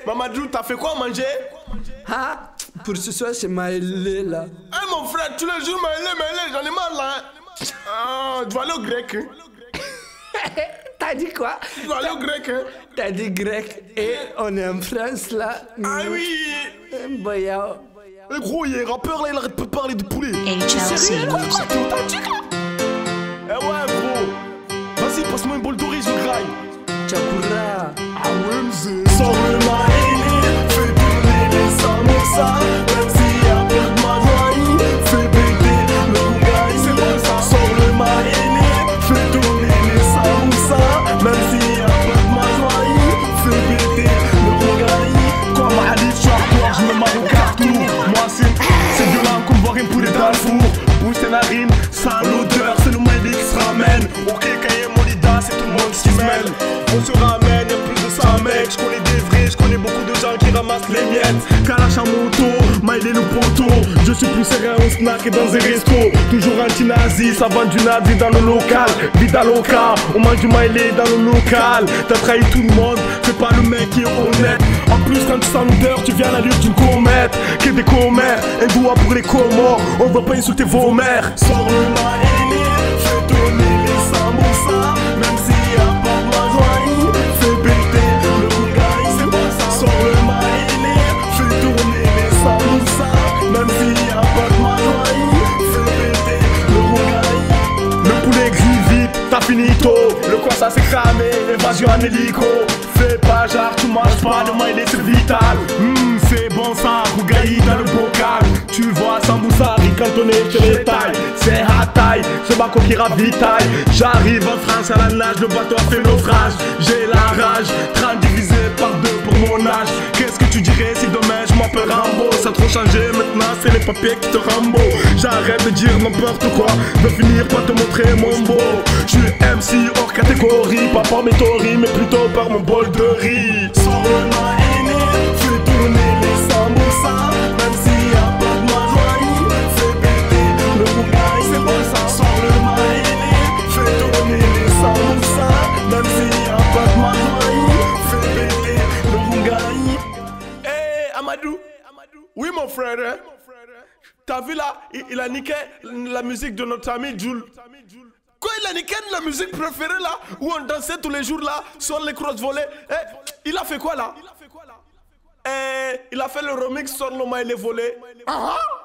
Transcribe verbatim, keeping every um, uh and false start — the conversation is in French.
Mamadou, t'as fait quoi manger? Ah, pour ce soir, c'est Maëlé là. Eh hey, mon frère, tous les jours Maëlé, Maëlé, j'en ai marre là. Ah, tu vas aller au grec. Hein? T'as dit quoi? Tu vas aller au grec. Hein? T'as dit grec et on est en France là. Ah oui. Boya. Eh gros, il est rappeur là, il arrête pas de parler de poulet. H L C. T'es authentique là? Eh ouais gros. Vas-y, passe-moi une boule d'oreille, je graille. Tchakura. Ah ouais, mzé. Sors le Maëlé, fais tourner les samoussas. Même s'il y a pas de mazoï, fais péter le rougaï. C'est bon ça. Sors le Maëlé, fais tourner les samoussas. Même s'il y a pas de mazoï, fais péter le rougaï. Comme Alif, Charcoir, je me marre au carton. Moi c'est violent comme voir un poulet dans le four. Bouge tes narines, ça a l'odeur, c'est le Maëlé qui se ramène. Ok, Kaye, Molida, c'est tout le monde qui se mêle. On se ramène, y'a plus de cent mecs. Je connais des vrais, je connais beaucoup de gens qui ramassent les miettes. Kalash en moto, Maëlé le poteau. Je suis plus serein au snack et dans un resto. Toujours anti-nazi, ça vend du nazi dans le local. Vida loca, on mange du Maëlé dans le local. T'as trahi tout le monde, c'est pas le mec qui est honnête. En plus quand tu sens l'odeur, tu viens à l'allure d'une comète. Que des commères, un doigt pour les comores. On va pas insulter vos mères. Sors le Maëlé, fais donner les samoussas. Même s'il y a pas de mazoï, fais péter le rougaï. C'est bon ça. Sors le Maëlé, fais tourner les samoussas. Même s'il y a pas de mazoï, fais péter le rougaï. Le poulet grille vite, t'as finito. Le quoi ça s'est cramé, évasion en hélico. Fais pas genre tu manges pas, le Maëlé c'est vital. Mmh, c'est bon ça, rougaï dans le bocal. Tu vois samoussa, ricantonné, je te les taille. C'est hataille, c'est Bako qui ravitaille. J'arrive en France à la nage, le bateau a fait naufrage. J'ai la rage, trente divisé par deux pour mon âge. Qu'est-ce que tu dirais si demain je m'appelle Rambo? Ça a trop changé, maintenant c'est les papiers qui te rambo. J'arrête de dire n'importe quoi, de finir par te montrer mon beau. Je suis M C hors catégorie, pas par mes théories, mais plutôt par mon bol de riz. Sors le Maëlé, fais tourner les samoussas. Même s'il y a pas de mazoï, fais péter le rougaï. C'est bon ça. Sors le Maëlé, fais tourner les samoussas. Même s'il y a pas de mazoï, fais péter le rougaï. Eh hey, Amadou. Oui mon frère hein? T'as vu là, il, il a niqué la musique de notre ami Jules. Quoi, il a niqué la musique préférée là, où on dansait tous les jours là, sur les cross volets. Eh, il a fait quoi là? Eh, il a fait le remix sur le Maëlé volé. Ah ah.